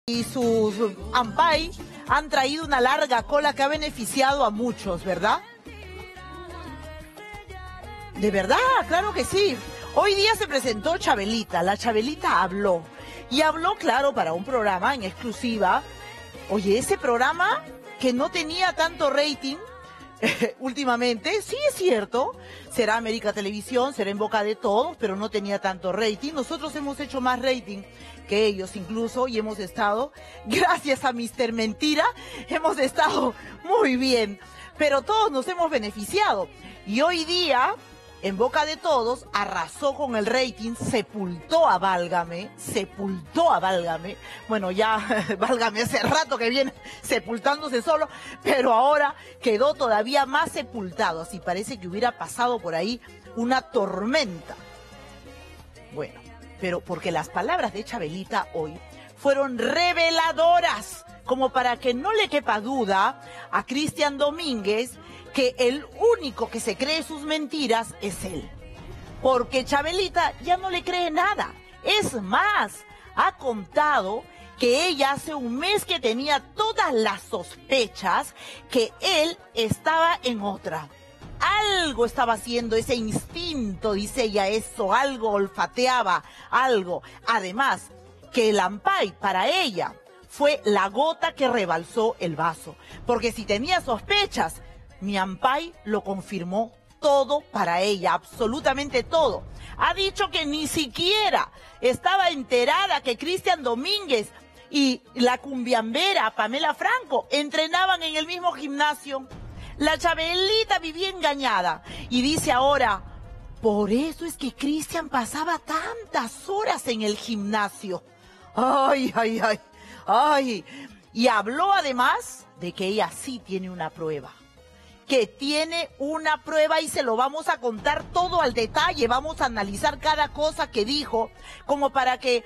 Y sus Ampay han traído una larga cola que ha beneficiado a muchos, ¿verdad? De verdad, claro que sí. Hoy día se presentó Chabelita, la Chabelita habló. Y habló, claro, para un programa en exclusiva. Oye, ese programa que no tenía tanto rating últimamente, sí es cierto, será América Televisión, será en boca de todos, pero no tenía tanto rating. Nosotros hemos hecho más rating que ellos incluso y hemos estado, gracias a Mr. Mentira, hemos estado muy bien, pero todos nos hemos beneficiado. Y hoy día, en boca de todos, arrasó con el rating, sepultó a Válgame. Bueno, ya Válgame hace rato que viene sepultándose solo, pero ahora quedó todavía más sepultado. Así parece que hubiera pasado por ahí una tormenta. Bueno, pero porque las palabras de Chabelita hoy fueron reveladoras, como para que no le quepa duda a Cristian Domínguez que el único que se cree sus mentiras es él. Porque Chabelita ya no le cree nada. Es más, ha contado que ella hace un mes que tenía todas las sospechas que él estaba en otra. Algo estaba haciendo, ese instinto, dice ella, eso, algo olfateaba, algo. Además, que el Ampay para ella fue la gota que rebalsó el vaso. Porque si tenía sospechas, mi Ampay lo confirmó todo para ella, absolutamente todo. Ha dicho que ni siquiera estaba enterada que Cristian Domínguez y la cumbiambera Pamela Franco entrenaban en el mismo gimnasio. La Chabelita vivía engañada y dice ahora, por eso es que Cristian pasaba tantas horas en el gimnasio. Ay. Y habló además de que ella sí tiene una prueba. Que tiene una prueba y se lo vamos a contar todo al detalle. Vamos a analizar cada cosa que dijo, como para que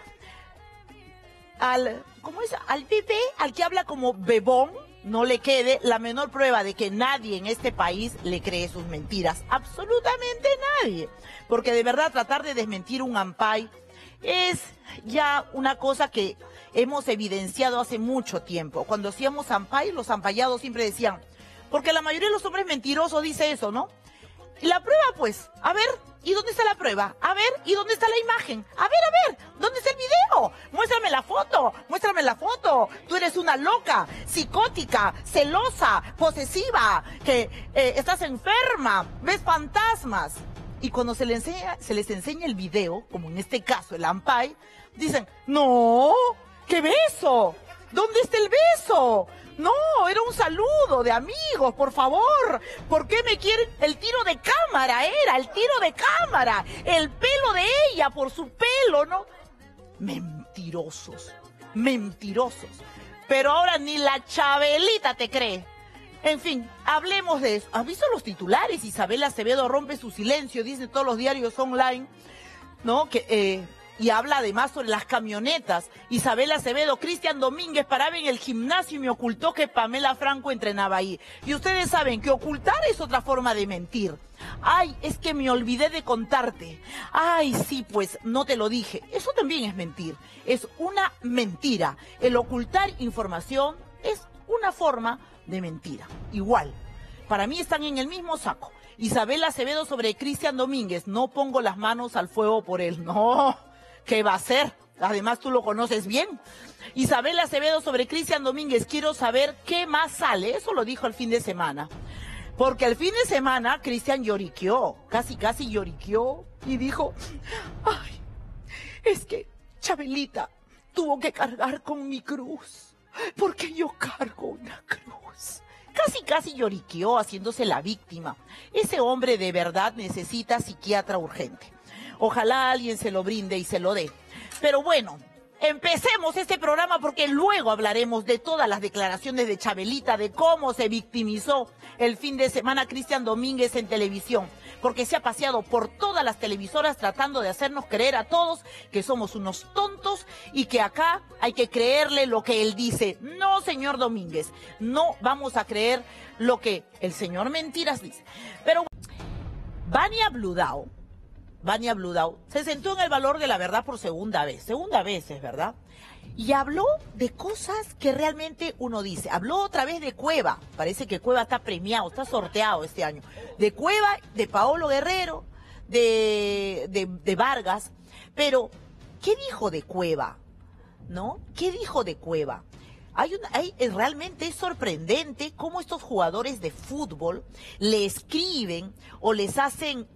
al bebé, al que habla como bebón, no le quede la menor prueba de que nadie en este país le cree sus mentiras. Absolutamente nadie. Porque de verdad tratar de desmentir un Ampay es ya una cosa que hemos evidenciado hace mucho tiempo. Cuando hacíamos Ampay, los ampayados siempre decían, porque la mayoría de los hombres mentirosos dice eso, ¿no? Y la prueba, pues, a ver, ¿y dónde está la prueba? A ver, ¿y dónde está la imagen? A ver, ¿dónde está el video? Muéstrame la foto. Tú eres una loca, psicótica, celosa, posesiva, que estás enferma, ves fantasmas. Y cuando se les enseña el video, como en este caso el Ampay, dicen, no, ¿qué beso? ¿Dónde está el beso? No, era un saludo de amigos, por favor. ¿Por qué me quieren? El tiro de cámara era, el tiro de cámara. El pelo de ella, por su pelo, ¿no? Mentirosos. Pero ahora ni la Chabelita te cree. En fin, hablemos de eso. ¿Has visto los titulares? Isabel Acevedo rompe su silencio, dicen todos los diarios online, ¿no? Y habla además sobre las camionetas. Isabel Acevedo, Cristian Domínguez paraba en el gimnasio y me ocultó que Pamela Franco entrenaba ahí. Y ustedes saben que ocultar es otra forma de mentir. Ay, es que me olvidé de contarte. Ay, sí, pues no te lo dije. Eso también es mentir. Es una mentira. El ocultar información es una forma de mentira. Igual. Para mí están en el mismo saco. Isabel Acevedo sobre Cristian Domínguez. No pongo las manos al fuego por él. No. ¿Qué va a hacer? Además, tú lo conoces bien. Isabel Acevedo sobre Cristian Domínguez. Quiero saber qué más sale. Eso lo dijo el fin de semana. Porque el fin de semana Cristian lloriqueó. Casi lloriqueó. Y dijo, ay, es que Chabelita tuvo que cargar con mi cruz. Porque yo cargo una cruz. Casi lloriqueó haciéndose la víctima. Ese hombre de verdad necesita psiquiatra urgente. Ojalá alguien se lo brinde y se lo dé. Pero bueno, empecemos este programa porque luego hablaremos de todas las declaraciones de Chabelita, de cómo se victimizó el fin de semana Cristian Domínguez en televisión. Porque se ha paseado por todas las televisoras tratando de hacernos creer a todos que somos unos tontos y que acá hay que creerle lo que él dice. No, señor Domínguez, no vamos a creer lo que el señor Mentiras dice. Pero Vania Bludau se sentó en el valor de la verdad por segunda vez es verdad, Y habló de cosas que realmente uno dice. Habló otra vez de Cueva. Parece que Cueva está premiado, está sorteado este año. De Cueva, de Paolo Guerrero, de Vargas. Pero, ¿qué dijo de Cueva? ¿No? ¿Qué dijo de Cueva? Realmente es sorprendente cómo estos jugadores de fútbol le escriben o les hacen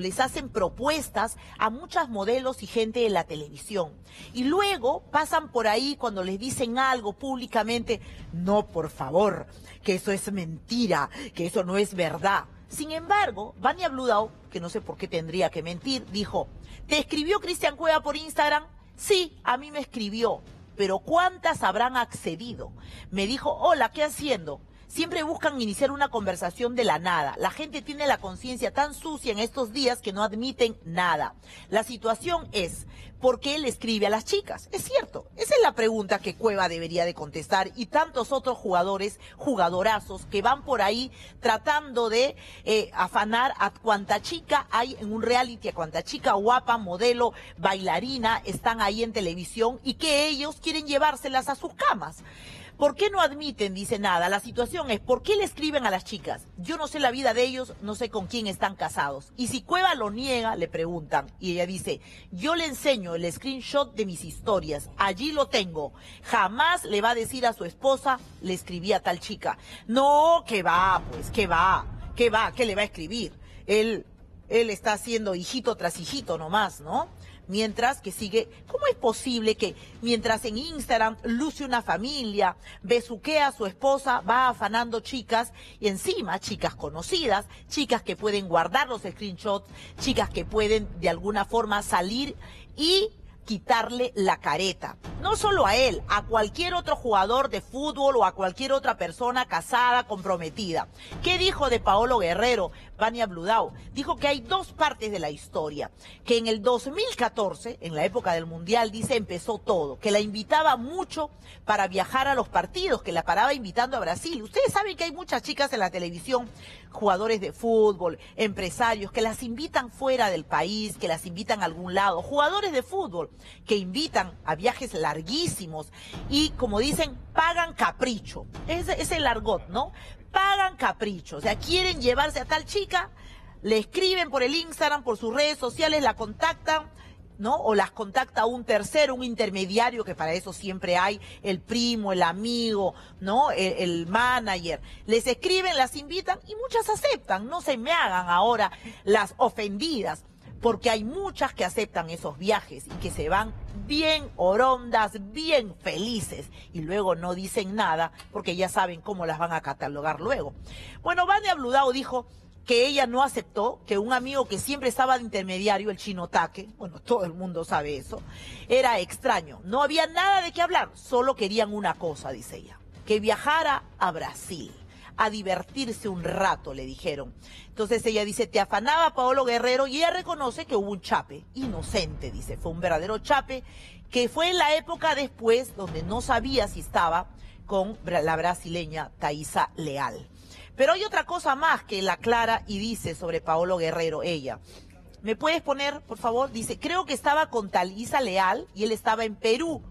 propuestas a muchas modelos y gente de la televisión. Y luego pasan por ahí cuando les dicen algo públicamente, no, por favor, que eso es mentira, que eso no es verdad. Sin embargo, Vania Bludau, que no sé por qué tendría que mentir, dijo, ¿te escribió Cristian Cueva por Instagram? Sí, a mí me escribió. Pero ¿cuántas habrán accedido? Me dijo, hola, ¿qué haciendo? Siempre buscan iniciar una conversación de la nada. La gente tiene la conciencia tan sucia en estos días que no admiten nada. La situación es, ¿por qué él escribe a las chicas? Es cierto, esa es la pregunta que Cueva debería de contestar y tantos otros jugadores, jugadorazos, que van por ahí tratando de afanar a cuanta chica hay en un reality, a cuanta chica guapa, modelo, bailarina, están ahí en televisión y que ellos quieren llevárselas a sus camas. ¿Por qué no admiten? Dice nada. La situación es, ¿por qué le escriben a las chicas? Yo no sé la vida de ellos, no sé con quién están casados. Y si Cueva lo niega, le preguntan. Y ella dice, yo le enseño el screenshot de mis historias. Allí lo tengo. Jamás le va a decir a su esposa, le escribí a tal chica. No, que va, pues, que va, ¿qué le va a escribir? Él está haciendo hijito tras hijito nomás, ¿no? Mientras que sigue, ¿cómo es posible que mientras en Instagram luce una familia, besuquea a su esposa, va afanando chicas y encima chicas conocidas, chicas que pueden guardar los screenshots, chicas que pueden de alguna forma salir y quitarle la careta? No solo a él, a cualquier otro jugador de fútbol o a cualquier otra persona casada, comprometida. ¿Qué dijo de Paolo Guerrero, Vania Bludau? Dijo que hay dos partes de la historia. Que en el 2014, en la época del Mundial, dice, empezó todo. Que la invitaba mucho para viajar a los partidos, que la paraba invitando a Brasil. Ustedes saben que hay muchas chicas en la televisión, jugadores de fútbol, empresarios, que las invitan fuera del país, que las invitan a algún lado. Jugadores de fútbol que invitan a viajes larguísimos y, como dicen, pagan capricho. Es el argot, ¿no? Pagan capricho. O sea, quieren llevarse a tal chica, le escriben por el Instagram, por sus redes sociales, la contactan, ¿no? O las contacta un tercero, un intermediario, que para eso siempre hay el primo, el amigo, ¿no? El manager. Les escriben, las invitan y muchas aceptan. No se me hagan ahora las ofendidas, porque hay muchas que aceptan esos viajes y que se van bien orondas, bien felices, y luego no dicen nada porque ya saben cómo las van a catalogar luego. Bueno, Vania Bludau dijo que ella no aceptó, que un amigo que siempre estaba de intermediario, el Chino Taque, bueno, todo el mundo sabe eso, era extraño. No había nada de qué hablar, solo querían una cosa, dice ella, que viajara a Brasil. A divertirse un rato, le dijeron. Entonces ella dice, te afanaba Paolo Guerrero, y ella reconoce que hubo un chape, inocente, dice, fue un verdadero chape, que fue en la época después donde no sabía si estaba con la brasileña Thaisa Leal. Pero hay otra cosa más que la aclara y dice sobre Paolo Guerrero, ella. ¿Me puedes poner, por favor? Dice, creo que estaba con Thaisa Leal y él estaba en Perú.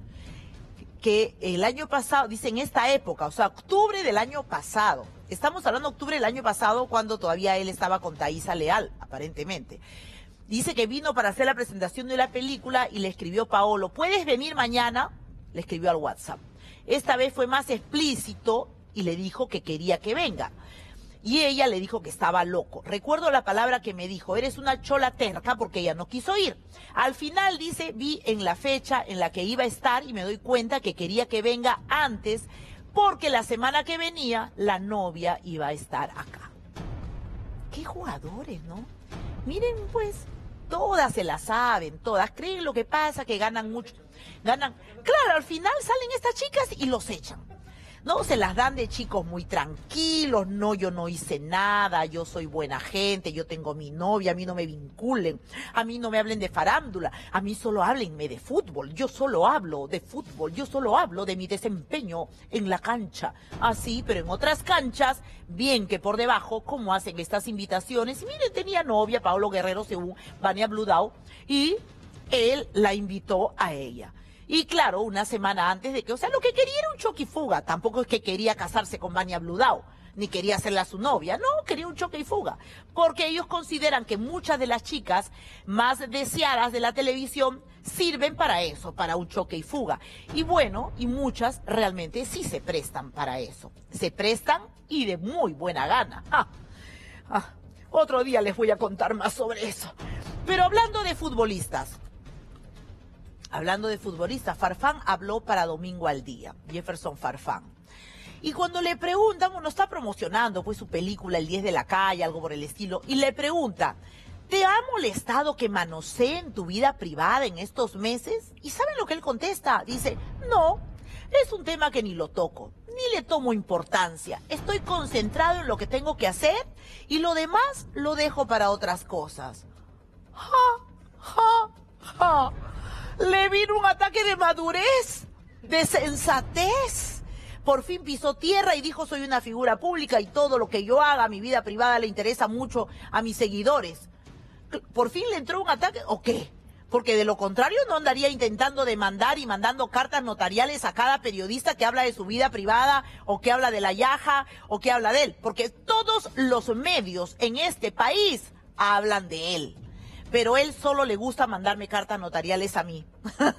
Que el año pasado, dice en esta época, o sea, octubre del año pasado. Estamos hablando de octubre del año pasado, cuando todavía él estaba con Thaisa Leal, aparentemente. Dice que vino para hacer la presentación de la película y le escribió Paolo, ¿puedes venir mañana? Le escribió al WhatsApp. Esta vez fue más explícito y le dijo que quería que venga. Y ella le dijo que estaba loco. Recuerdo la palabra que me dijo, eres una chola terca, porque ella no quiso ir. Al final, dice, vi en la fecha en la que iba a estar y me doy cuenta que quería que venga antes, porque la semana que venía la novia iba a estar acá. Qué jugadores, ¿no? Miren, pues, todas se la saben, todas creen lo que pasa, que ganan mucho. Ganan. Claro, al final salen estas chicas y los echan. No, se las dan de chicos muy tranquilos, no, yo no hice nada, yo soy buena gente, yo tengo mi novia, a mí no me vinculen, a mí no me hablen de farándula, a mí solo háblenme de fútbol, yo solo hablo de fútbol, yo solo hablo de mi desempeño en la cancha. Así, pero en otras canchas, bien que por debajo, como hacen estas invitaciones. Y miren, tenía novia, Paolo Guerrero, según Vania Bludau, y él la invitó a ella. Y claro, una semana antes de que, o sea, lo que quería era un choque y fuga. Tampoco es que quería casarse con Vania Bludau, ni quería hacerla su novia. No, quería un choque y fuga. Porque ellos consideran que muchas de las chicas más deseadas de la televisión sirven para eso, para un choque y fuga. Y bueno, y muchas realmente sí se prestan para eso. Se prestan y de muy buena gana. Otro día les voy a contar más sobre eso. Pero hablando de futbolistas, Farfán habló para Domingo al Día, Jefferson Farfán. Y cuando le preguntan, bueno, está promocionando pues su película El 10 de la calle, algo por el estilo, y le pregunta, ¿te ha molestado que manoseen tu vida privada en estos meses? ¿Y saben lo que él contesta? Dice, no, es un tema que ni lo toco, ni le tomo importancia. Estoy concentrado en lo que tengo que hacer y lo demás lo dejo para otras cosas. Le vino un ataque de madurez, de sensatez. Por fin pisó tierra y dijo, soy una figura pública y todo lo que yo haga, mi vida privada, le interesa mucho a mis seguidores. ¿Por fin le entró un ataque o qué? Porque de lo contrario no andaría intentando demandar y mandando cartas notariales a cada periodista que habla de su vida privada o que habla de la Yaja o que habla de él. Porque todos los medios en este país hablan de él. Pero él solo le gusta mandarme cartas notariales a mí.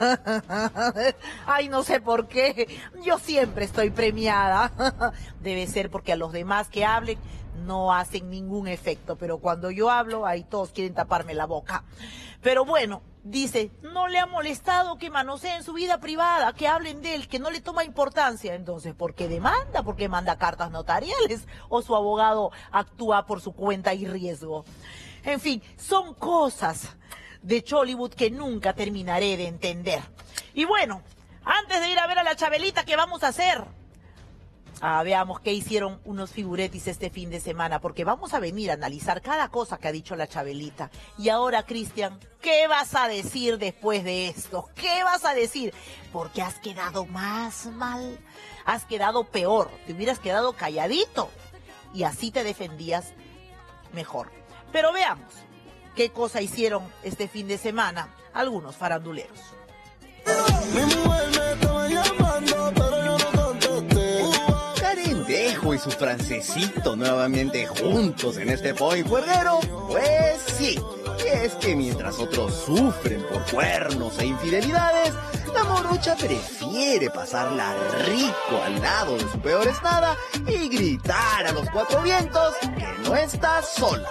Ay, no sé por qué. Yo siempre estoy premiada. Debe ser porque a los demás que hablen no hacen ningún efecto. Pero cuando yo hablo, ahí todos quieren taparme la boca. Pero bueno, dice, no le ha molestado que manoseen su vida privada, que hablen de él, que no le toma importancia. Entonces, ¿por qué demanda? ¿Por qué manda cartas notariales? ¿O su abogado actúa por su cuenta y riesgo? En fin, son cosas de Chollywood que nunca terminaré de entender. Y bueno, antes de ir a ver a la Chabelita, ¿qué vamos a hacer? Veamos qué hicieron unos figuretis este fin de semana, porque vamos a venir a analizar cada cosa que ha dicho la Chabelita. Y ahora, Cristian, ¿qué vas a decir después de esto? ¿Qué vas a decir? Porque has quedado más mal, has quedado peor, te hubieras quedado calladito y así te defendías mejor. Pero veamos qué cosa hicieron este fin de semana algunos faranduleros. Karen Dejo y su francesito nuevamente juntos en este point juerguero. Pues sí, y es que mientras otros sufren por cuernos e infidelidades, la morocha prefiere pasarla rico al lado de su peor estada y gritar a los cuatro vientos que no está sola.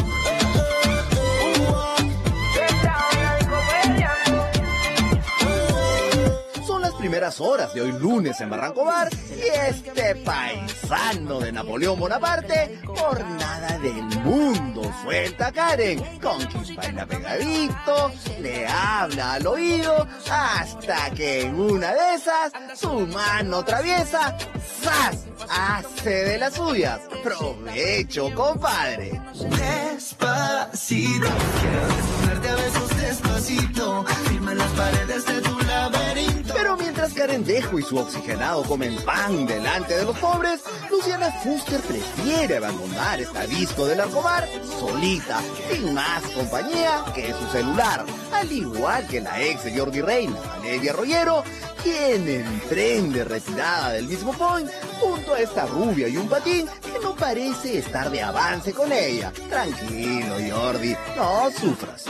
Son las primeras horas de hoy lunes en Barranco Bar y este paisano de Napoleón Bonaparte por nada del mundo suelta a Karen, con quien baila pegadito, le habla al oído, hasta que en una de esas su mano traviesa, ¡zas!, hace de las suyas. ¡Provecho, compadre! Despacito, quiero desnudarte a besos despacito, firma las paredes de tu laberinto. Pero mientras Karen Dejo y su oxigenado comen pan delante de los pobres, Luciana Fuster prefiere abandonar esta disco del Arcobar solita, sin más compañía que su celular, al igual que la ex de Jordi Reina, Valeria Rollero, quien emprende retirada del mismo point junto a esta rubia y un patín que no parece estar de avance con ella. Tranquilo, Jordi, no sufras.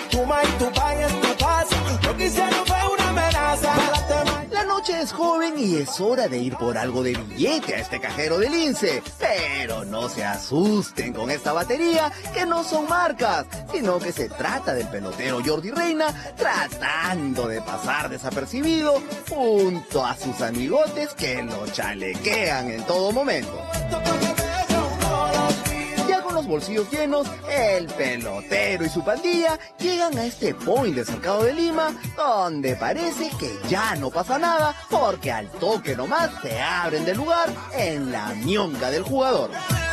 La noche es joven y es hora de ir por algo de billete a este cajero del Lince. Pero no se asusten con esta batería, que no son marcas, sino que se trata del pelotero Jordi Reina tratando de pasar desapercibido junto a sus amigotes que lo chalequean en todo momento. Ya con los bolsillos llenos, el pelotero y su pandilla llegan a este point del Cercado de Lima, donde parece que ya no pasa nada, porque al toque nomás se abren del lugar en la ñonga del jugador.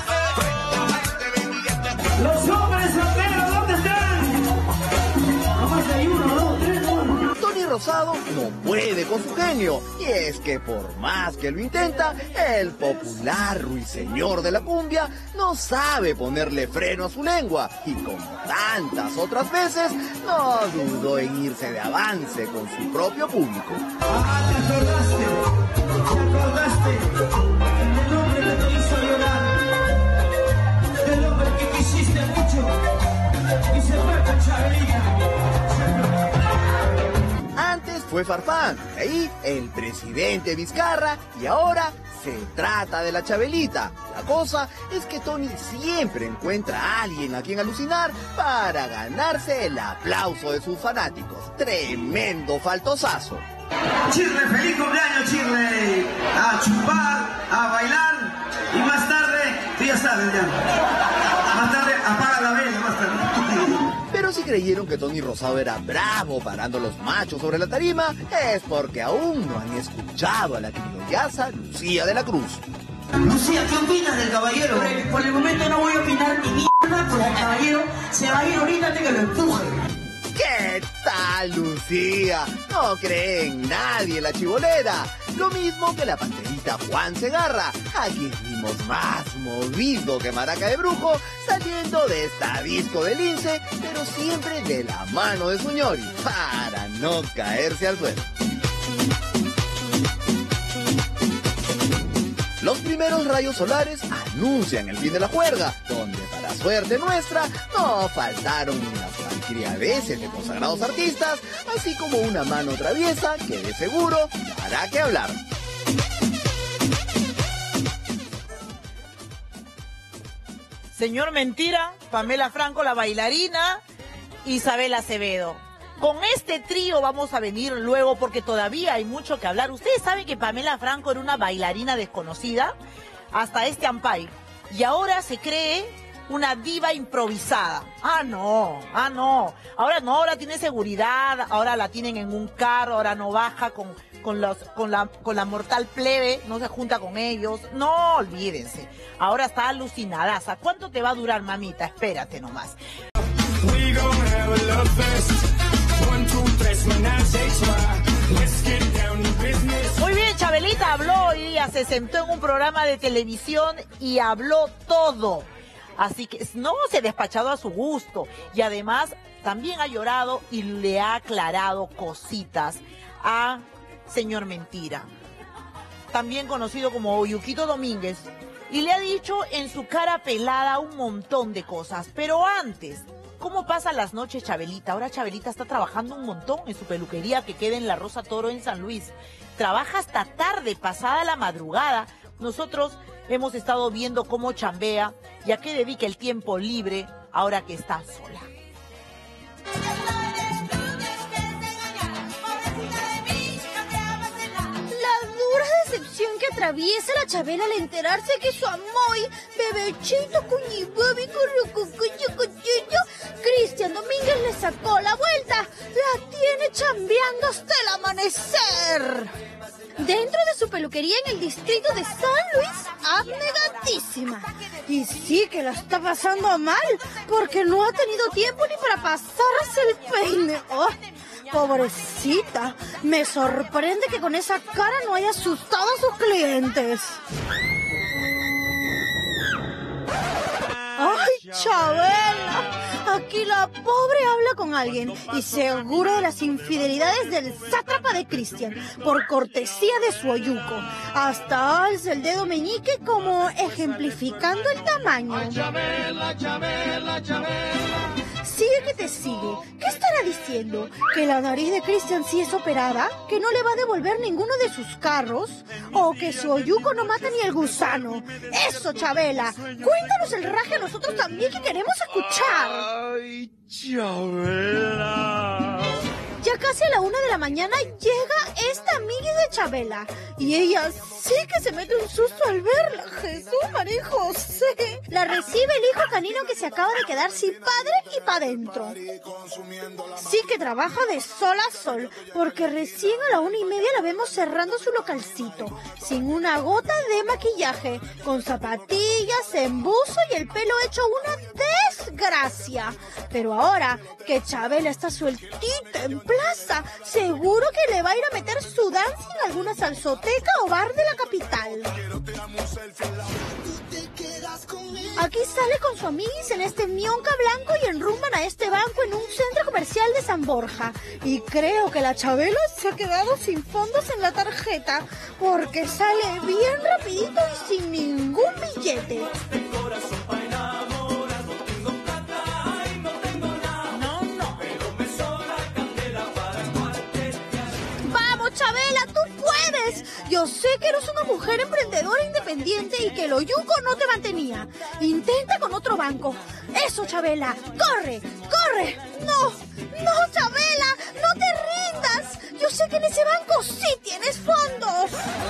¡Los hombres solteros, ¿dónde están? Nomás hay uno, dos, tres, uno. Rosado no puede con su genio, y es que por más que lo intenta, el popular ruiseñor de la cumbia no sabe ponerle freno a su lengua, y como tantas otras veces, no dudó en irse de avance con su propio público. Ah, ¿te acordaste? El hombre que te hizo llorar, el hombre que quisiste mucho y se fue con Chabelita. Antes fue Farfán, de ahí el presidente Vizcarra, y ahora se trata de la Chabelita. La cosa es que Tony siempre encuentra a alguien a quien alucinar para ganarse el aplauso de sus fanáticos. Tremendo faltosazo. Shirley, feliz cumpleaños, Shirley. A chupar, a bailar y más tarde, tú ya sabes ya. Más tarde apaga la vela, más tarde. Pero si creyeron que Tony Rosado era bravo parando los machos sobre la tarima, es porque aún no han escuchado a la criollaza Lucía de la Cruz. Lucía, ¿qué opinas del caballero? Por el momento no voy a opinar ni mierda, porque el caballero se va a ir ahorita antes que lo empuje. ¿Qué tal, Lucía? No cree en nadie la chibolera. Lo mismo que la panterita Juan Segarra, a quien vimos más movido que maraca de brujo, saliendo de esta disco de lince, pero siempre de la mano de su ñori, para no caerse al suelo. Los primeros rayos solares anuncian el fin de la juerga, donde para suerte nuestra no faltaron ni las malcriadeces de consagrados artistas, así como una mano traviesa que de seguro dará que hablar. Señor Mentira, Pamela Franco, la bailarina, Isabel Acevedo. Con este trío vamos a venir luego porque todavía hay mucho que hablar. Ustedes saben que Pamela Franco era una bailarina desconocida hasta este Ampay. Y ahora se cree una diva improvisada. Ah, no. Ahora tiene seguridad, ahora la tienen en un carro, ahora no baja con la mortal plebe, no se junta con ellos. No, olvídense. Ahora está alucinadaza. ¿Cuánto te va a durar, mamita? Espérate nomás. Muy bien, Chabelita habló hoy día, se sentó en un programa de televisión y habló todo. Así que no se ha despachado a su gusto. Y además también ha llorado y le ha aclarado cositas a señor Mentira, también conocido como Oyuquito Domínguez. Y le ha dicho en su cara pelada un montón de cosas. Pero antes, ¿cómo pasan las noches Chabelita? Ahora Chabelita está trabajando un montón en su peluquería que queda en la Rosa Toro en San Luis. Trabaja hasta tarde, pasada la madrugada. Nosotros hemos estado viendo cómo chambea y a qué dedica el tiempo libre ahora que está sola. Que atraviesa la Chabela al enterarse que su amoy, bebechito, cuñibabi, currucucuyo, Cristian Domínguez le sacó la vuelta. La tiene chambeando hasta el amanecer. Dentro de su peluquería en el distrito de San Luis, abnegadísima. Y sí que la está pasando mal, porque no ha tenido tiempo ni para pasarse el peine. ¡Oh! Pobrecita, me sorprende que con esa cara no haya asustado a sus clientes. ¡Ay, Chabela! Aquí la pobre habla con alguien y seguro de las infidelidades del sátrapa de Cristian, por cortesía de su oyuco. Hasta alza el dedo meñique como ejemplificando el tamaño. Ay, Chabela, Chabela, Chabela. Sigue que te sigue. ¿Qué estará diciendo? ¿Que la nariz de Cristian sí es operada? ¿Que no le va a devolver ninguno de sus carros? ¿O que su oyuco no mata ni el gusano? ¡Eso, Chabela! Cuéntanos el raje a nosotros también que queremos escuchar. ¡Ay, Chabela! Ya casi a la 1 de la mañana llega esta amiga de Chabela. Y ella sí que se mete un susto al verla. Jesús, María José. La recibe el hijo canino que se acaba de quedar sin padre y pa' dentro. Sí que trabaja de sol a sol, porque recién a la 1:30 la vemos cerrando su localcito, sin una gota de maquillaje, con zapatillas, embuzo y el pelo hecho una desgracia. Pero ahora que Chabela está sueltita en plaza, seguro que le va a ir a meter su danza en alguna salsoteca o bar de la capital. Aquí sale con su amiguis en este Mionca blanco y enrumban a este banco en un centro comercial de San Borja. Y creo que la Chabela se ha quedado sin fondos en la tarjeta, porque sale bien rapidito y sin ningún billete. Chabela, tú puedes. Yo sé que eres una mujer emprendedora independiente y que lo yuco no te mantenía. Intenta con otro banco. Eso, Chabela. ¡Corre! ¡Corre! ¡No! ¡No, Chabela! ¡No te rindas! Yo sé que en ese banco sí tienes fondos.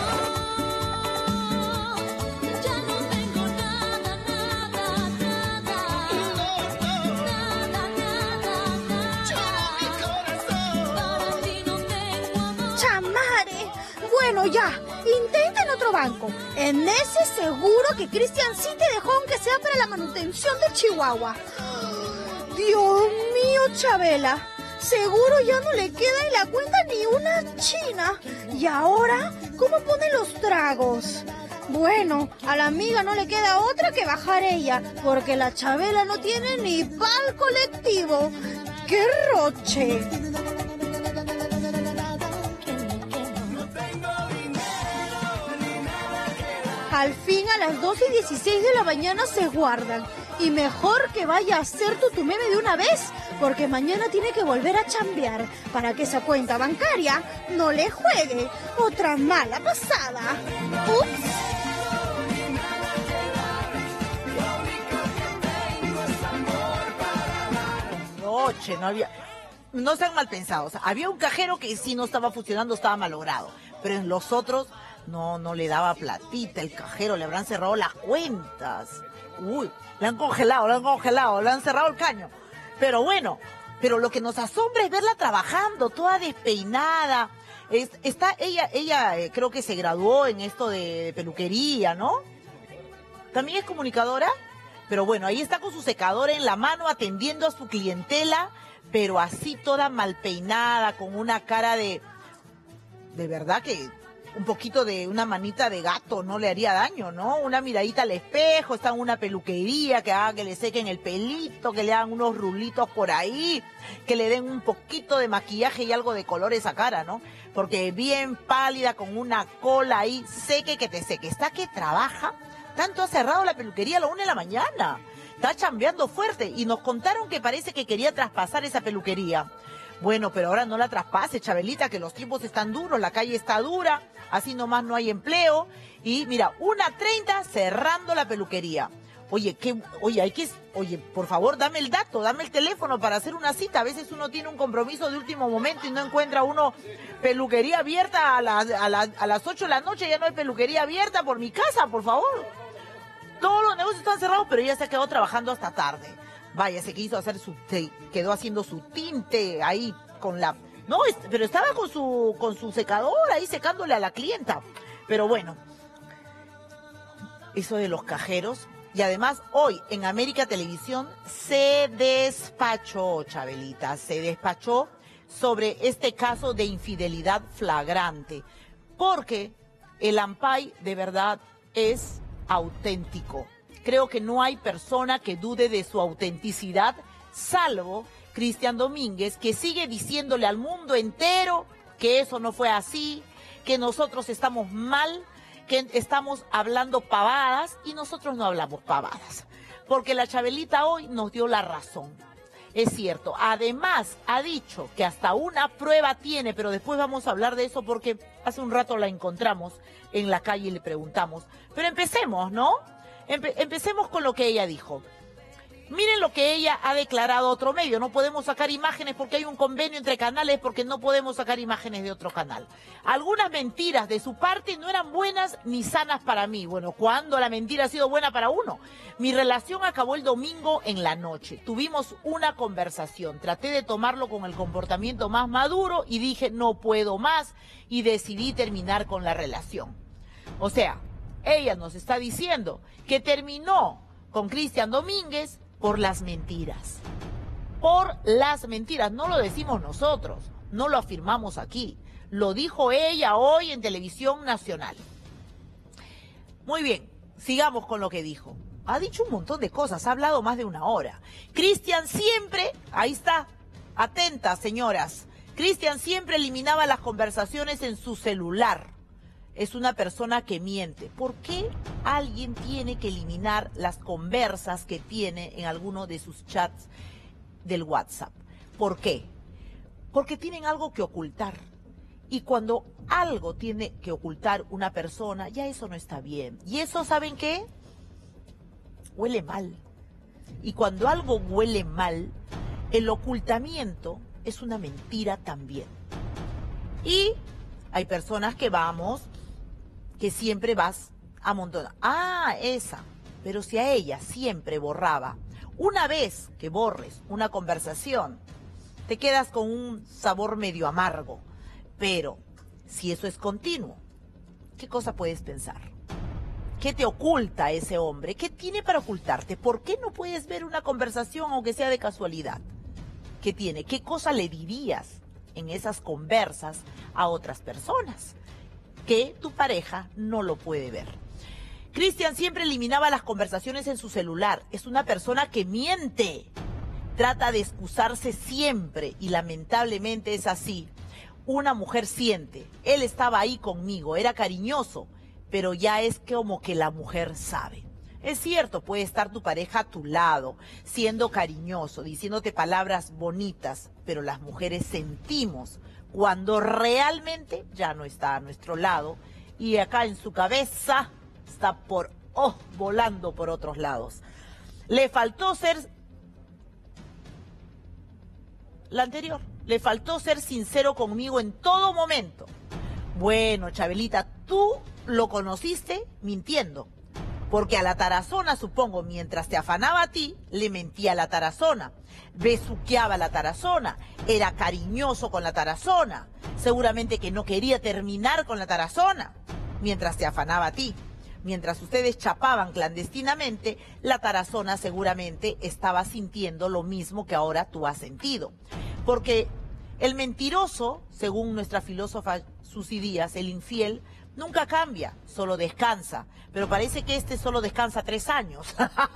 Bueno, ya, intenta en otro banco. En ese seguro que Cristian sí te dejó, aunque sea para la manutención de Chihuahua. Dios mío, Chabela. Seguro ya no le queda en la cuenta ni una china. ¿Y ahora cómo pone los tragos? Bueno, a la amiga no le queda otra que bajar ella, porque la Chabela no tiene ni pal colectivo. ¡Qué roche! Al fin a las 2:16 de la mañana se guardan. Y mejor que vaya a hacer tu meme de una vez, porque mañana tiene que volver a chambear para que esa cuenta bancaria no le juegue otra mala pasada. ¡Ups! Noche, no había... No sean mal pensados. Había un cajero que sí no estaba funcionando, estaba malogrado. Pero en los otros... No le daba platita el cajero, le habrán cerrado las cuentas. Uy, le han congelado, le han cerrado el caño. Pero bueno, pero lo que nos asombra es verla trabajando, toda despeinada. Ella creo que se graduó en esto de peluquería, ¿no? También es comunicadora, pero bueno, ahí está con su secadora en la mano atendiendo a su clientela, pero así toda mal peinada, con una cara de verdad que... Un poquito de una manita de gato no le haría daño, ¿no? Una miradita al espejo, está en una peluquería, que haga que le sequen el pelito, que le hagan unos rulitos por ahí, que le den un poquito de maquillaje y algo de color a esa cara, ¿no? Porque bien pálida, con una cola ahí, seque que te seque. Está que trabaja, tanto ha cerrado la peluquería a la 1 de la mañana. Está chambeando fuerte y nos contaron que parece que quería traspasar esa peluquería. Bueno, pero ahora no la traspase, Chabelita, que los tiempos están duros, la calle está dura, así nomás no hay empleo. Y mira, 1:30 cerrando la peluquería. Oye, por favor, dame el dato, dame el teléfono para hacer una cita. A veces uno tiene un compromiso de último momento y no encuentra uno peluquería abierta a las 8 de la noche, ya no hay peluquería abierta por mi casa, por favor. Todos los negocios están cerrados, pero ella se ha quedado trabajando hasta tarde. Vaya, se quedó haciendo su tinte ahí con la... No, pero estaba con su secador ahí secándole a la clienta. Pero bueno, eso de los cajeros. Y además hoy en América Televisión se despachó, Chabelita, se despachó sobre este caso de infidelidad flagrante. Porque el Ampay de verdad es auténtico. Creo que no hay persona que dude de su autenticidad, salvo Cristian Domínguez, que sigue diciéndole al mundo entero que eso no fue así, que nosotros estamos mal, que estamos hablando pavadas, y nosotros no hablamos pavadas, porque la Chabelita hoy nos dio la razón. Es cierto, además ha dicho que hasta una prueba tiene, pero después vamos a hablar de eso porque hace un rato la encontramos en la calle y le preguntamos. Pero empecemos, ¿no? Empecemos con lo que ella dijo. Miren lo que ella ha declarado a otro medio. No podemos sacar imágenes porque hay un convenio entre canales, porque no podemos sacar imágenes de otro canal. Algunas mentiras de su parte no eran buenas ni sanas para mí. Bueno, ¿cuándo la mentira ha sido buena para uno? Mi relación acabó el domingo en la noche. Tuvimos una conversación. Traté de tomarlo con el comportamiento más maduro y dije no puedo más y decidí terminar con la relación. O sea, ella nos está diciendo que terminó con Cristian Domínguez por las mentiras. por las mentiras. No lo decimos nosotros, no lo afirmamos aquí. Lo dijo ella hoy en Televisión Nacional. Muy bien, sigamos con lo que dijo. Ha dicho un montón de cosas, ha hablado más de 1 hora. Cristian siempre, ahí está, atentas señoras, Cristian siempre eliminaba las conversaciones en su celular. Es una persona que miente. ¿Por qué alguien tiene que eliminar las conversas que tiene en alguno de sus chats del WhatsApp? ¿Por qué? Porque tienen algo que ocultar. Y cuando algo tiene que ocultar una persona, ya eso no está bien. Y eso, ¿saben qué? Huele mal. Y cuando algo huele mal, el ocultamiento es una mentira también. Y hay personas que siempre vas a amontonar. Ah, esa. Pero si a ella siempre borraba, una vez que borres una conversación, te quedas con un sabor medio amargo. Pero si eso es continuo, ¿qué cosa puedes pensar? ¿Qué te oculta ese hombre? ¿Qué tiene para ocultarte? ¿Por qué no puedes ver una conversación aunque sea de casualidad? ¿Qué tiene? ¿Qué cosa le dirías en esas conversas a otras personas que tu pareja no lo puede ver? Cristian siempre eliminaba las conversaciones en su celular. Es una persona que miente. Trata de excusarse siempre y lamentablemente es así. Una mujer siente, él estaba ahí conmigo, era cariñoso, pero ya es como que la mujer sabe. Es cierto, puede estar tu pareja a tu lado, siendo cariñoso, diciéndote palabras bonitas, pero las mujeres sentimos cuando realmente ya no está a nuestro lado y acá en su cabeza está volando por otros lados. Le faltó ser la anterior. Le faltó ser sincero conmigo en todo momento. Bueno, Chabelita, tú lo conociste mintiendo. Porque a la tarazona, supongo, mientras te afanaba a ti, le mentía a la tarazona. Besuqueaba a la tarazona. Era cariñoso con la tarazona. Seguramente que no quería terminar con la tarazona mientras te afanaba a ti. Mientras ustedes chapaban clandestinamente, la tarazona seguramente estaba sintiendo lo mismo que ahora tú has sentido. Porque el mentiroso, según nuestra filósofa Susy Díaz, el infiel, nunca cambia, solo descansa. Pero parece que este solo descansa 3 años.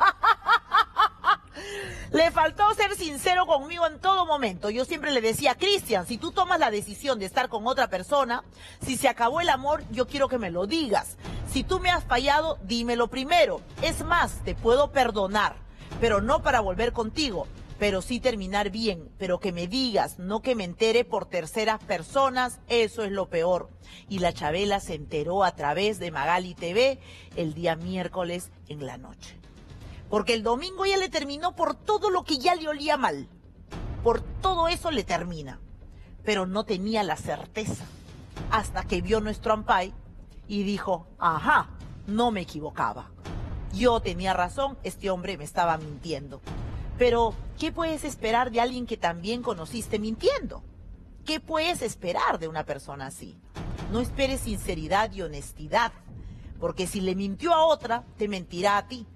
Le faltó ser sincero conmigo en todo momento. Yo siempre le decía, Cristian, si tú tomas la decisión de estar con otra persona, si se acabó el amor, yo quiero que me lo digas. Si tú me has fallado, dímelo primero. Es más, te puedo perdonar, pero no para volver contigo, pero sí terminar bien. Pero que me digas, no que me entere por terceras personas, eso es lo peor. Y la Chabela se enteró a través de Magali TV el día miércoles en la noche. Porque el domingo ya le terminó por todo lo que ya le olía mal. Por todo eso le termina. Pero no tenía la certeza. Hasta que vio nuestro Ampay y dijo, ajá, no me equivocaba. Yo tenía razón, este hombre me estaba mintiendo. Pero, ¿qué puedes esperar de alguien que también conociste mintiendo? ¿Qué puedes esperar de una persona así? No esperes sinceridad y honestidad. Porque si le mintió a otra, te mentirá a ti.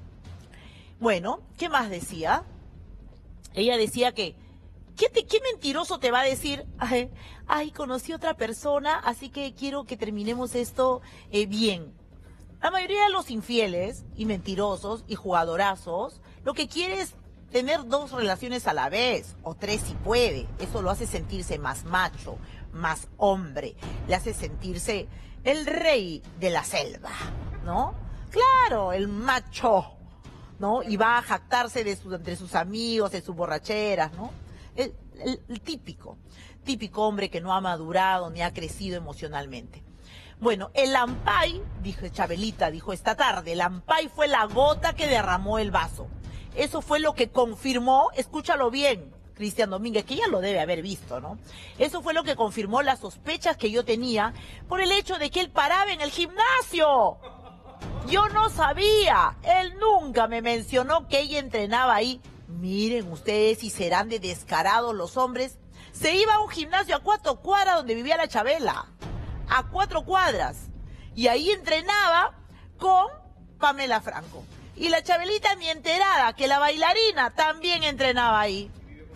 Bueno, ¿qué más decía? Ella decía que, ¿qué mentiroso te va a decir? Ay, conocí a otra persona, así que quiero que terminemos esto bien. La mayoría de los infieles y mentirosos y jugadorazos, lo que quiere es tener 2 relaciones a la vez, o 3 si puede. Eso lo hace sentirse más macho, más hombre. Le hace sentirse el rey de la selva, ¿no? Claro, el macho, ¿no? Y va a jactarse entre sus amigos, de sus borracheras, ¿no? El típico hombre que no ha madurado ni ha crecido emocionalmente. Bueno, el Ampay, dijo Chabelita, dijo esta tarde, el Ampay fue la gota que derramó el vaso. Eso fue lo que confirmó, escúchalo bien, Cristian Domínguez, que ya lo debe haber visto, ¿no? Eso fue lo que confirmó las sospechas que yo tenía por el hecho de que él paraba en el gimnasio. Yo no sabía, él nunca me mencionó que ella entrenaba ahí. Miren ustedes si serán de descarados los hombres. Se iba a un gimnasio a 4 cuadras donde vivía la Chabela. A 4 cuadras. Y ahí entrenaba con Pamela Franco. Y la Chabelita ni enterada que la bailarina también entrenaba ahí.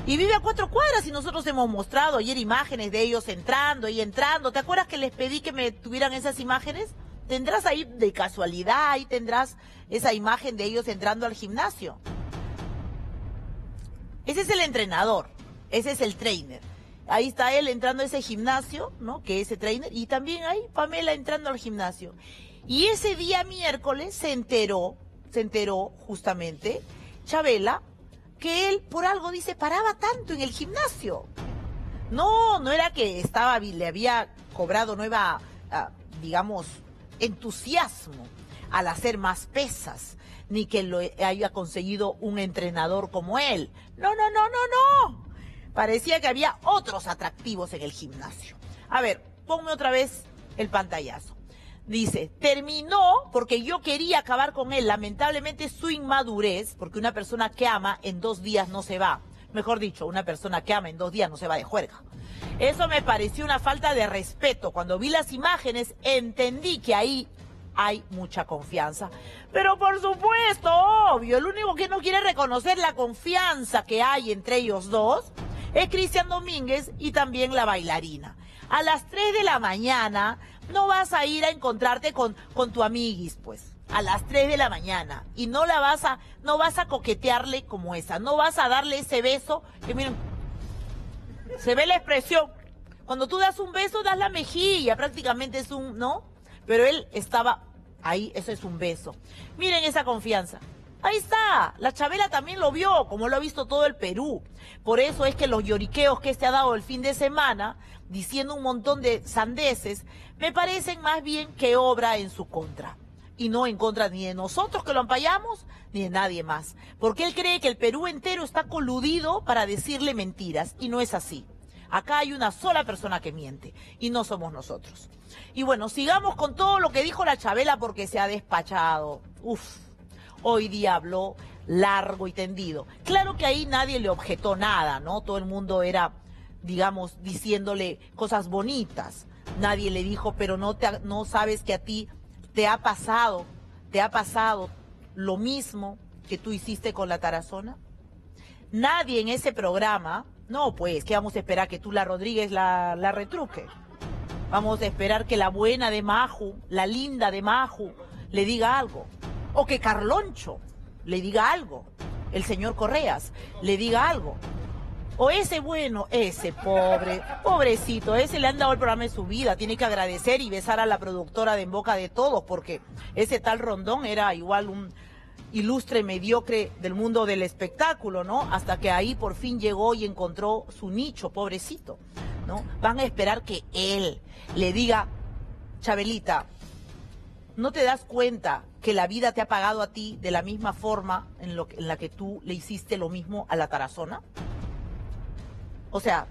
Y vive a 4 cuadras y nosotros hemos mostrado ayer imágenes de ellos entrando y entrando. ¿Te acuerdas que les pedí que me tuvieran esas imágenes? Tendrás ahí de casualidad, ahí tendrás esa imagen de ellos entrando al gimnasio. Ese es el entrenador, ese es el trainer. Ahí está él entrando a ese gimnasio, ¿no? Que ese trainer, y también ahí Pamela entrando al gimnasio. Y ese día miércoles se enteró justamente Chabela, que él por algo dice paraba tanto en el gimnasio. No era que le había cobrado nueva, digamos, entusiasmo al hacer más pesas, ni que lo haya conseguido un entrenador como él. No. Parecía que había otros atractivos en el gimnasio. A ver, ponme otra vez el pantallazo. Dice, terminó porque yo quería acabar con él. Lamentablemente su inmadurez, porque una persona que ama en 2 días no se va. Mejor dicho, una persona que ama en 2 días no se va de juerga. Eso me pareció una falta de respeto. Cuando vi las imágenes entendí que ahí hay mucha confianza. Pero por supuesto, obvio, el único que no quiere reconocer la confianza que hay entre ellos dos es Cristian Domínguez y también la bailarina. A las 3 de la mañana no vas a ir a encontrarte con tu amiguis, pues. A las 3 de la mañana. Y no vas a coquetearle como esa. No vas a darle ese beso que miren, se ve la expresión. Cuando tú das un beso, das la mejilla. Prácticamente es un, ¿no? Pero él estaba ahí, eso es un beso. Miren esa confianza. Ahí está, la Chabela también lo vio, como lo ha visto todo el Perú. Por eso es que los lloriqueos que ha dado el fin de semana, diciendo un montón de sandeces, me parecen más bien que obra en su contra. Y no en contra ni de nosotros que lo ampallamos, ni de nadie más. Porque él cree que el Perú entero está coludido para decirle mentiras, y no es así. Acá hay una sola persona que miente, y no somos nosotros. Y bueno, sigamos con todo lo que dijo la Chabela porque se ha despachado. Hoy día habló largo y tendido. Claro que ahí nadie le objetó nada, ¿no? Todo el mundo era, digamos, diciéndole cosas bonitas. Nadie le dijo, pero no sabes que a ti te ha pasado lo mismo que tú hiciste con la Tarazona. Nadie en ese programa, no pues, ¿qué vamos a esperar? Que tú la Rodríguez la retruque. Vamos a esperar que la buena de Maju, la linda de Maju, le diga algo. O que Carloncho le diga algo, el señor Correas le diga algo. O ese bueno, ese pobrecito, ese le han dado el programa de su vida, tiene que agradecer y besar a la productora de En Boca de Todos, porque ese tal Rondón era igual un ilustre mediocre del mundo del espectáculo, ¿no? Hasta que ahí por fin llegó y encontró su nicho, pobrecito, ¿no? Van a esperar que él le diga, Chabelita, ¿no te das cuenta que la vida te ha pagado a ti de la misma forma en la que tú le hiciste lo mismo a la Tarazona? O sea,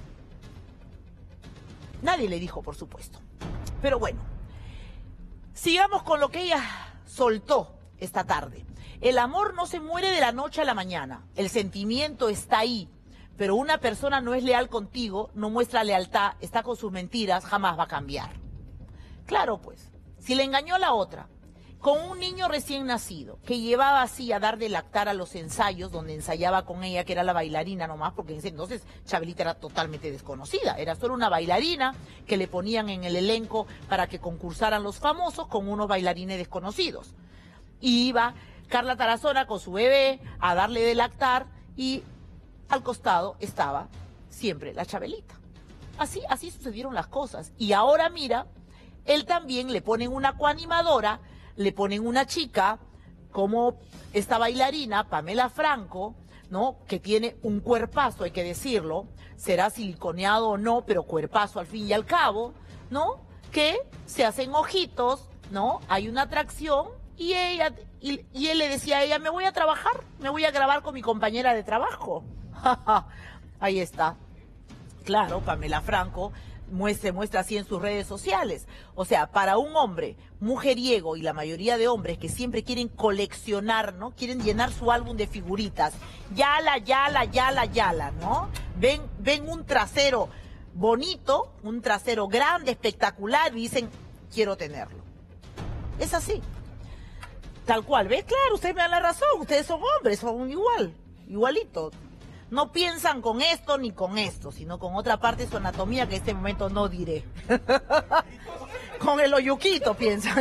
nadie le dijo, por supuesto. Pero bueno, sigamos con lo que ella soltó esta tarde. El amor no se muere de la noche a la mañana. El sentimiento está ahí. Pero una persona no es leal contigo, no muestra lealtad, está con sus mentiras, jamás va a cambiar. Claro, pues. Si le engañó a la otra, con un niño recién nacido, que llevaba así a dar de lactar a los ensayos, donde ensayaba con ella, que era la bailarina nomás, porque en ese entonces Chabelita era totalmente desconocida, era solo una bailarina que le ponían en el elenco para que concursaran los famosos con unos bailarines desconocidos. Y iba Carla Tarazona con su bebé a darle de lactar y al costado estaba siempre la Chabelita. Así sucedieron las cosas. Y ahora mira, él también le ponen una coanimadora, le ponen una chica como esta bailarina, Pamela Franco, ¿no? Que tiene un cuerpazo, hay que decirlo, será siliconeado o no, pero cuerpazo al fin y al cabo, ¿no? Que se hacen ojitos, ¿no? Hay una atracción y él le decía a ella, me voy a trabajar, me voy a grabar con mi compañera de trabajo. Ahí está. Claro, Pamela Franco se muestra así en sus redes sociales. O sea, para un hombre mujeriego y la mayoría de hombres que siempre quieren coleccionar, ¿no? Quieren llenar su álbum de figuritas. Yala, ¿no? Ven un trasero bonito, un trasero grande, espectacular y dicen, quiero tenerlo. Es así. Tal cual, ¿ves? Claro, ustedes me dan la razón. Ustedes son hombres, son igualitos. No piensan con esto ni con esto, sino con otra parte de su anatomía que en este momento no diré. Con el oyuquito piensan.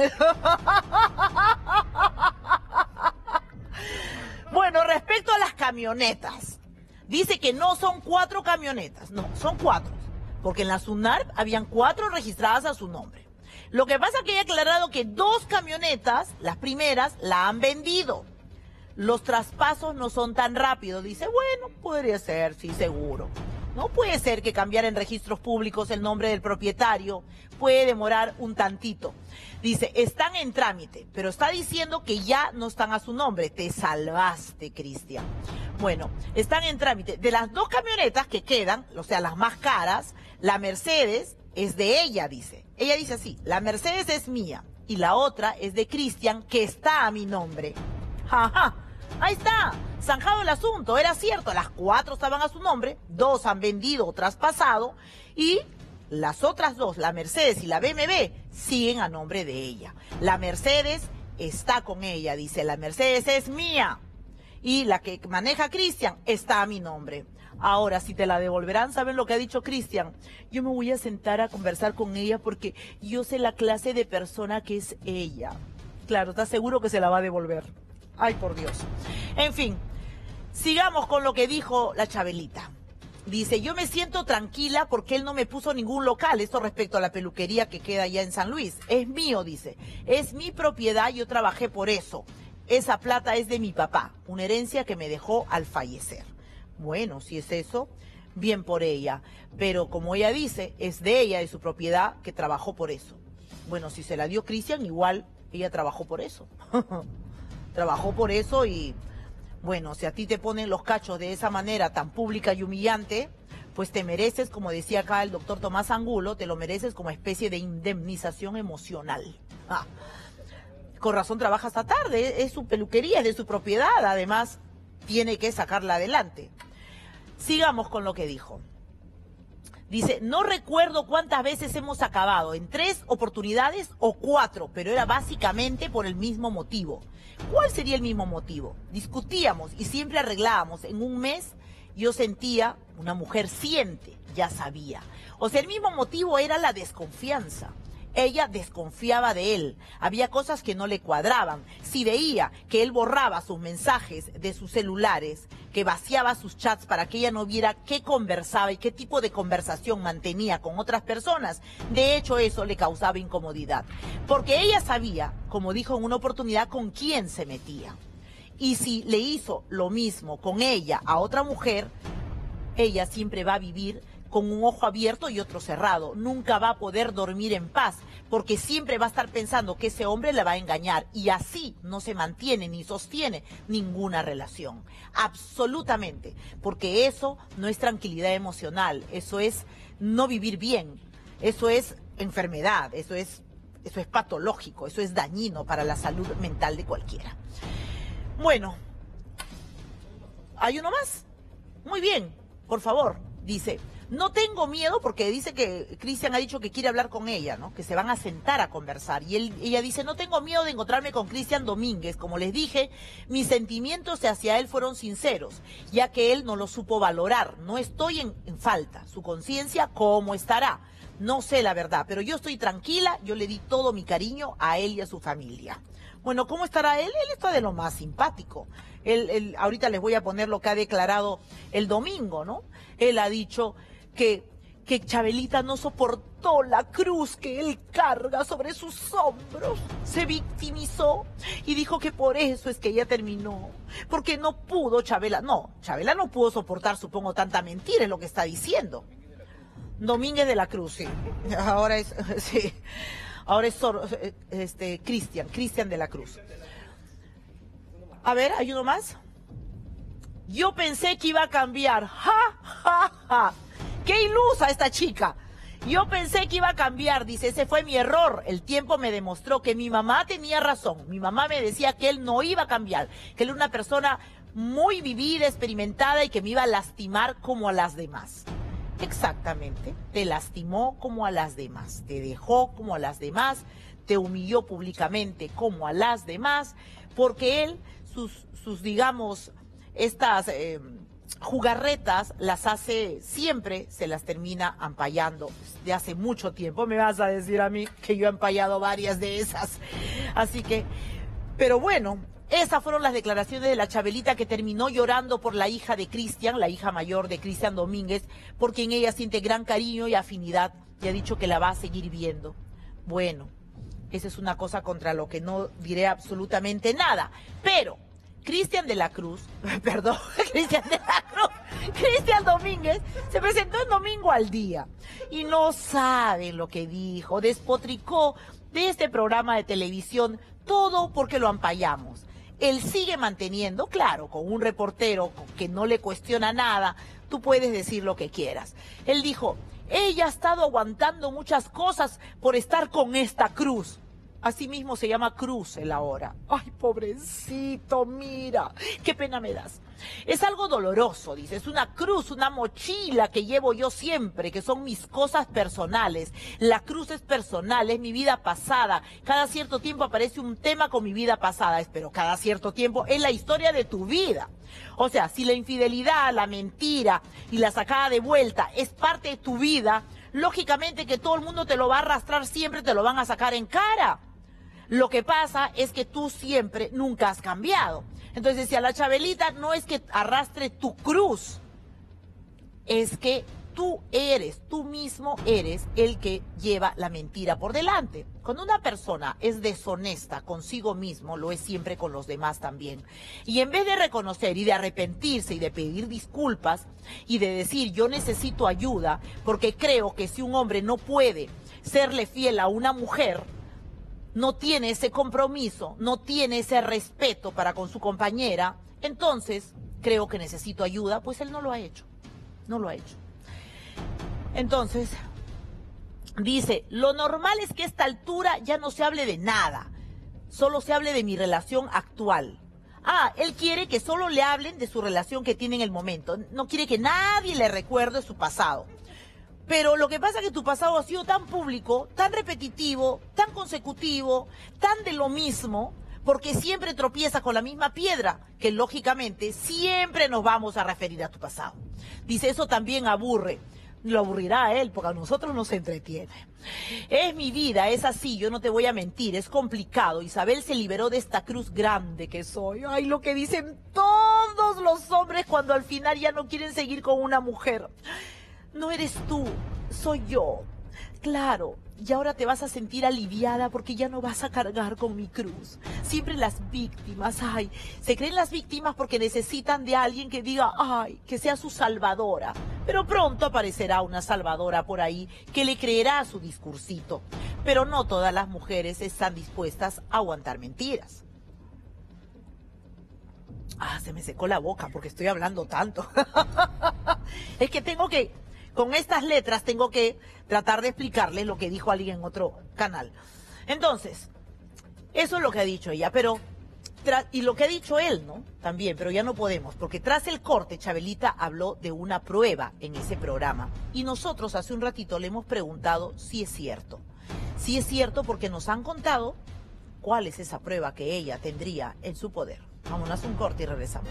Bueno, respecto a las camionetas, dice que no son 4 camionetas, no, son 4, porque en la SUNARP habían 4 registradas a su nombre. Lo que pasa es que ella ha aclarado que 2 camionetas, las primeras, la han vendido. Los traspasos no son tan rápidos. Dice, bueno, podría ser, sí, seguro. No puede ser que cambiar en registros públicos el nombre del propietario puede demorar un tantito. Dice, están en trámite, pero está diciendo que ya no están a su nombre. Te salvaste, Cristian. Bueno, están en trámite. De las 2 camionetas que quedan, o sea, las más caras, la Mercedes es de ella, dice. Ella dice así, la Mercedes es mía y la otra es de Cristian, que está a mi nombre. Ajá, ahí está, zanjado el asunto, era cierto, las 4 estaban a su nombre, 2 han vendido o traspasado y las otras 2, la Mercedes y la BMW, siguen a nombre de ella. La Mercedes está con ella, dice, la Mercedes es mía y la que maneja Cristian está a mi nombre. Ahora, si te la devolverán, ¿saben lo que ha dicho Cristian? Yo me voy a sentar a conversar con ella porque yo sé la clase de persona que es ella. Claro, ¿estás seguro que se la va a devolver? Ay, por Dios. En fin, sigamos con lo que dijo la Chabelita. Dice, yo me siento tranquila porque él no me puso ningún local. Esto respecto a la peluquería que queda allá en San Luis. Es mío, dice. Es mi propiedad, yo trabajé por eso. Esa plata es de mi papá, una herencia que me dejó al fallecer. Bueno, si es eso, bien por ella. Pero como ella dice, es de ella, de su propiedad, que trabajó por eso. Bueno, si se la dio Cristian, igual ella trabajó por eso. Trabajó por eso y, bueno, si a ti te ponen los cachos de esa manera tan pública y humillante, pues te mereces, como decía acá el doctor Tomás Angulo, te lo mereces como especie de indemnización emocional. Ah, con razón trabaja hasta tarde, es su peluquería, es de su propiedad, además tiene que sacarla adelante. Sigamos con lo que dijo. Dice, no recuerdo cuántas veces hemos acabado, en 3 oportunidades o 4, pero era básicamente por el mismo motivo. ¿Cuál sería el mismo motivo? Discutíamos y siempre arreglábamos. En un mes yo sentía, una mujer siente, ya sabía. O sea, el mismo motivo era la desconfianza. Ella desconfiaba de él. Había cosas que no le cuadraban. Si veía que él borraba sus mensajes de sus celulares, que vaciaba sus chats para que ella no viera qué conversaba y qué tipo de conversación mantenía con otras personas, de hecho eso le causaba incomodidad. Porque ella sabía, como dijo en una oportunidad, con quién se metía. Y si le hizo lo mismo con ella a otra mujer, ella siempre va a vivir con un ojo abierto y otro cerrado. Nunca va a poder dormir en paz, porque siempre va a estar pensando que ese hombre la va a engañar, y así no se mantiene ni sostiene ninguna relación. Absolutamente, porque eso no es tranquilidad emocional, eso es no vivir bien, eso es enfermedad, eso es patológico, eso es dañino para la salud mental de cualquiera. Bueno, ¿hay uno más? Muy bien, por favor, dice... No tengo miedo, porque dice que Cristian ha dicho que quiere hablar con ella, ¿no? Que se van a sentar a conversar. Y ella dice, no tengo miedo de encontrarme con Cristian Domínguez. Como les dije, mis sentimientos hacia él fueron sinceros, ya que él no lo supo valorar. No estoy en falta. Su conciencia, ¿cómo estará? No sé la verdad, pero yo estoy tranquila. Yo le di todo mi cariño a él y a su familia. Bueno, ¿cómo estará él? Él está de lo más simpático. Ahorita les voy a poner lo que ha declarado el domingo, ¿no? Él ha dicho que Chabelita no soportó la cruz que él carga sobre sus hombros, se victimizó y dijo que por eso es que ella terminó, porque no pudo Chabela no pudo soportar, supongo, tanta mentira, es lo que está diciendo. Domínguez de la Cruz, sí, ahora es Cristian de la Cruz. A ver, ¿hay uno más? Yo pensé que iba a cambiar, ja, ja, ja. ¡Qué ilusa esta chica! Yo pensé que iba a cambiar, dice, ese fue mi error. El tiempo me demostró que mi mamá tenía razón. Mi mamá me decía que él no iba a cambiar, que él era una persona muy vivida, experimentada y que me iba a lastimar como a las demás. Exactamente, te lastimó como a las demás, te dejó como a las demás, te humilló públicamente como a las demás, porque él, sus digamos, estas jugarretas las hace siempre, se las termina ampallando de hace mucho tiempo. Me vas a decir a mí que yo he ampallado varias de esas. Así que, pero bueno, esas fueron las declaraciones de la Chabelita, que terminó llorando por la hija de Cristian, la hija mayor de Cristian Domínguez, por quien ella siente gran cariño y afinidad, y ha dicho que la va a seguir viendo. Bueno, esa es una cosa contra lo que no diré absolutamente nada, pero Cristian de la Cruz, perdón, Cristian Domínguez se presentó en Domingo al Día y no saben lo que dijo, despotricó de este programa de televisión, todo porque lo ampallamos. Él sigue manteniendo, claro, con un reportero que no le cuestiona nada, tú puedes decir lo que quieras. Él dijo, ella ha estado aguantando muchas cosas por estar con esta cruz. Así mismo se llama Cruz él ahora. Ay, pobrecito, mira, qué pena me das. Es algo doloroso, dice, es una cruz, una mochila que llevo yo siempre, que son mis cosas personales. La cruz es personal, es mi vida pasada. Cada cierto tiempo aparece un tema con mi vida pasada, pero cada cierto tiempo es la historia de tu vida. O sea, si la infidelidad, la mentira y la sacada de vuelta es parte de tu vida, lógicamente que todo el mundo te lo va a arrastrar siempre, te lo van a sacar en cara. Lo que pasa es que tú siempre, nunca has cambiado. Entonces, si a la Chabelita no es que arrastre tu cruz, es que tú mismo eres el que lleva la mentira por delante. Cuando una persona es deshonesta consigo mismo, lo es siempre con los demás también. Y en vez de reconocer y de arrepentirse y de pedir disculpas y de decir yo necesito ayuda, porque creo que si un hombre no puede serle fiel a una mujer, no tiene ese compromiso, no tiene ese respeto para con su compañera, entonces creo que necesito ayuda, pues él no lo ha hecho, no lo ha hecho. Entonces, dice, lo normal es que a esta altura ya no se hable de nada, solo se hable de mi relación actual. Ah, él quiere que solo le hablen de su relación que tiene en el momento, no quiere que nadie le recuerde su pasado. Pero lo que pasa es que tu pasado ha sido tan público, tan repetitivo, tan consecutivo, tan de lo mismo, porque siempre tropiezas con la misma piedra, que lógicamente siempre nos vamos a referir a tu pasado. Dice, eso también aburre. Lo aburrirá a él, porque a nosotros nos entretiene. Es mi vida, es así, yo no te voy a mentir, es complicado. Isabel se liberó de esta cruz grande que soy. Ay, lo que dicen todos los hombres cuando al final ya no quieren seguir con una mujer. No eres tú, soy yo. Claro, y ahora te vas a sentir aliviada porque ya no vas a cargar con mi cruz. Siempre las víctimas, ay, se creen las víctimas porque necesitan de alguien que diga, ay, que sea su salvadora. Pero pronto aparecerá una salvadora por ahí que le creerá a su discursito. Pero no todas las mujeres están dispuestas a aguantar mentiras. Ah, se me secó la boca porque estoy hablando tanto. Es que con estas letras tengo que tratar de explicarles lo que dijo alguien en otro canal. Entonces, eso es lo que ha dicho ella, pero y lo que ha dicho él, ¿no? También, pero ya no podemos, porque tras el corte, Chabelita habló de una prueba en ese programa. Y nosotros hace un ratito le hemos preguntado si es cierto. Si es cierto porque nos han contado cuál es esa prueba que ella tendría en su poder. Vámonos a un corte y regresamos.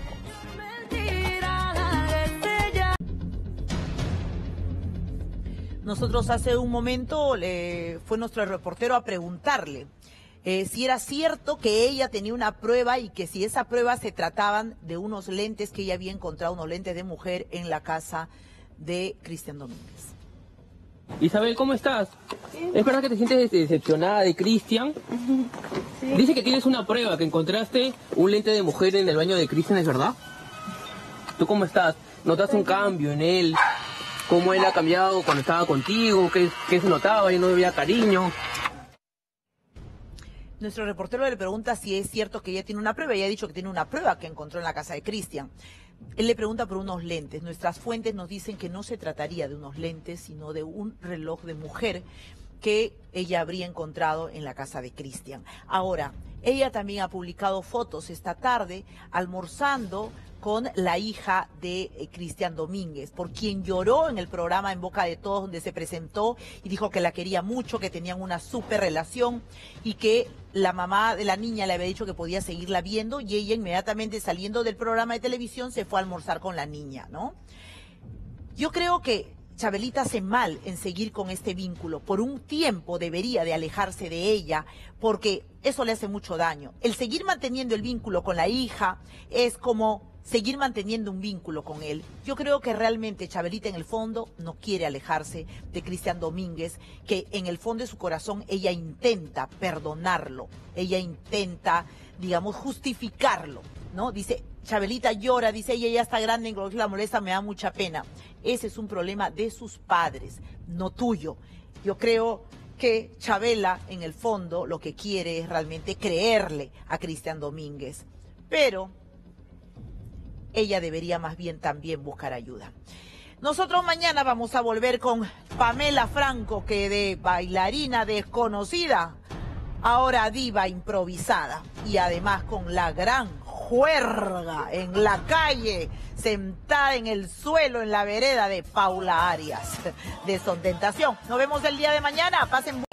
Nosotros hace un momento fue nuestro reportero a preguntarle si era cierto que ella tenía una prueba y que si esa prueba se trataban de unos lentes que ella había encontrado, unos lentes de mujer en la casa de Cristian Domínguez. Isabel, ¿cómo estás? ¿Es verdad que te sientes decepcionada de Cristian? Sí. Dice que tienes una prueba, que encontraste un lente de mujer en el baño de Cristian, ¿es verdad? ¿Tú cómo estás? ¿Notas un cambio en él? ¿Cómo él ha cambiado cuando estaba contigo? ¿Qué se notaba? ¿Ya no había cariño? Nuestro reportero le pregunta si es cierto que ella tiene una prueba. Ella ha dicho que tiene una prueba que encontró en la casa de Cristian. Él le pregunta por unos lentes. Nuestras fuentes nos dicen que no se trataría de unos lentes, sino de un reloj de mujer que ella habría encontrado en la casa de Cristian. Ahora, Ella también ha publicado fotos esta tarde almorzando con la hija de Cristian Domínguez, por quien lloró en el programa En Boca de Todos, donde se presentó y dijo que la quería mucho, que tenían una súper relación y que la mamá de la niña le había dicho que podía seguirla viendo, y ella inmediatamente saliendo del programa de televisión se fue a almorzar con la niña, ¿no? Yo creo que Chabelita hace mal en seguir con este vínculo. Por un tiempo debería de alejarse de ella, porque eso le hace mucho daño. El seguir manteniendo el vínculo con la hija es como seguir manteniendo un vínculo con él. Yo creo que realmente Chabelita en el fondo no quiere alejarse de Cristian Domínguez, que en el fondo de su corazón ella intenta perdonarlo, ella intenta, digamos, justificarlo, ¿no? Dice, Chabelita llora, dice, ella ya está grande, en la molesta, me da mucha pena. Ese es un problema de sus padres, no tuyo. Yo creo que Chabela, en el fondo, lo que quiere es realmente creerle a Cristian Domínguez. Pero ella debería más bien también buscar ayuda. Nosotros mañana vamos a volver con Pamela Franco, que de bailarina desconocida, ahora diva improvisada, y además con la gran juerga en la calle, sentada en el suelo en la vereda de Paula Arias, de Son Tentación. Nos vemos el día de mañana. Pasen